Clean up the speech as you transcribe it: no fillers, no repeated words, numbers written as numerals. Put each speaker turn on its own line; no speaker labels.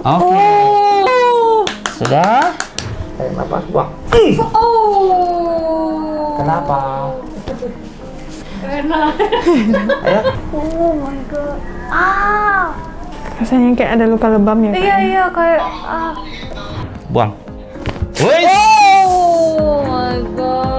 Oke. Sudah? Ayo napas, buang. Kenapa?
Enak.
Ayo.
Oh my god.
Rasanya kayak ada luka lebam ya.
Iya kayak
Buang. Woi.
Oh my god.